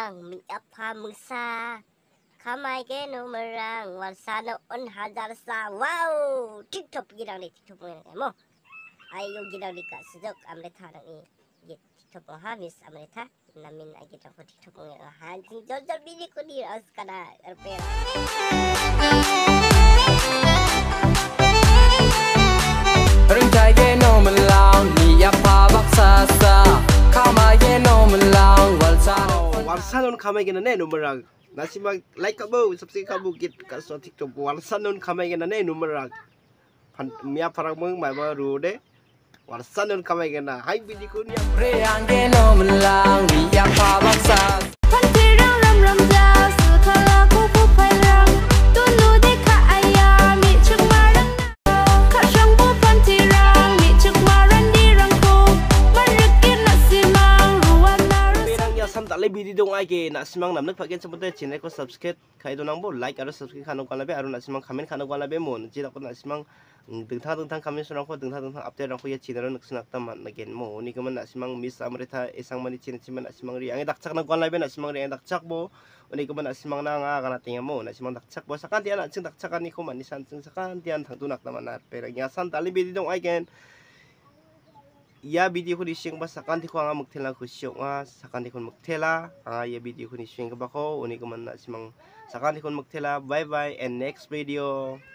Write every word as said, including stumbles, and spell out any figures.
nomilrang meapa mengsa kamai ke nomilrang warsano on hajar sa wow TikTok girang ni TikTok mo ayo girang ni ka sejak Amritha nang i TikTok mo ha Miss Amritha namin ay kita ko TikTok mo ha jing jol bini ko di as kana erpera Ringtaigen nomilrang meapa baksasa kamai nomilrang warsanon kamai gena ne nomilrang nasi mag like kamu subscribe kamu git kaso TikTok warsanon kamai gena ne nomilrang meapa rang meng mai baru de warsanon kamai gena hai bini ko ni Ringtaigen nomilrang meapa baksasa tak lebih di dong aja nak simang nam nak pakai seperti channel ko subscribe kai do nang bo like atau subscribe kanu kan labe aru nak simang comment kanu kan labe mon jida ko nak simang dengtang dengtang comment sunang ko dengtang dengtang update rang ko ya channel nak sunak taman nagen mo ni ko man nak simang Miss Amritha isang mani channel channel nak simang ri ang dakchak nak kan labe nak simang ri ang dakchak bo ni ko man nak simang na nga kana tinga mo nak simang dakchak bo sakan tian nak sing dakchakan ni ko man ni san sing sakan tian thang tunak taman na pero nya san tak lebih di dong aja ya video ko di shing ba sakan ti ko nga magtela ko syok nga sakan ti ko magtela ah ya video ko ni shing ka ba ko uni ko man na simang sakan ti ko magtela bye bye and next video.